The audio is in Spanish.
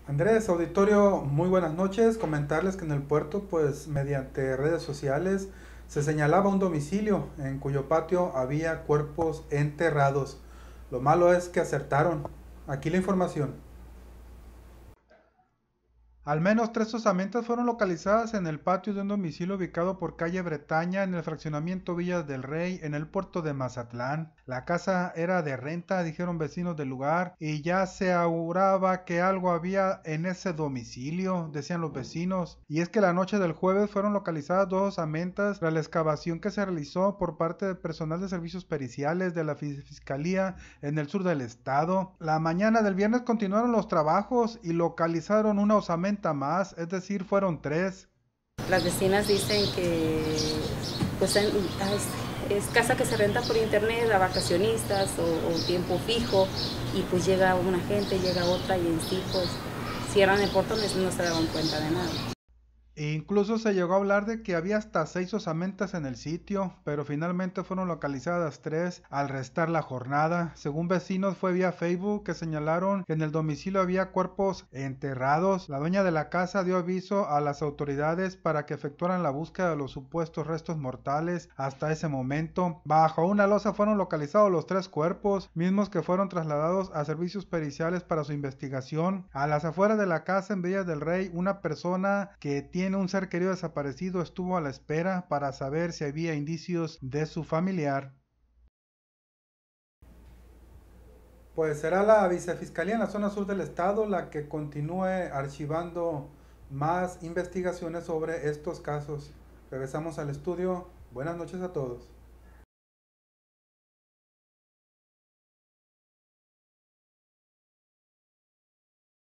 Andrés, auditorio, muy buenas noches. Comentarles que en el puerto, pues mediante redes sociales, se señalaba un domicilio en cuyo patio había cuerpos enterrados. Lo malo es que acertaron. Aquí la información. Al menos tres osamentas fueron localizadas en el patio de un domicilio ubicado por calle Bretaña en el fraccionamiento Villas del Rey en el puerto de Mazatlán. La casa era de renta, dijeron vecinos del lugar, y ya se auguraba que algo había en ese domicilio, decían los vecinos. Y es que la noche del jueves fueron localizadas dos osamentas tras la excavación que se realizó por parte del personal de servicios periciales de la Fiscalía en el sur del estado. La mañana del viernes continuaron los trabajos y localizaron una osamenta más, es decir, fueron tres. Las vecinas dicen que pues es casa que se renta por internet a vacacionistas o tiempo fijo y pues llega una gente, llega otra y en sí pues cierran el portón y no se daban cuenta de nada. E incluso se llegó a hablar de que había hasta seis osamentas en el sitio, pero finalmente fueron localizadas tres al restar la jornada. Según vecinos fue vía Facebook que señalaron que en el domicilio había cuerpos enterrados. La dueña de la casa dio aviso a las autoridades para que efectuaran la búsqueda de los supuestos restos mortales. Hasta ese momento, bajo una losa fueron localizados los tres cuerpos, mismos que fueron trasladados a servicios periciales para su investigación. A las afueras de la casa en Villas del Rey, una persona que tiene un ser querido desaparecido estuvo a la espera para saber si había indicios de su familiar. Pues será la vicefiscalía en la zona sur del estado la que continúe archivando más investigaciones sobre estos casos. Regresamos al estudio. Buenas noches a todos.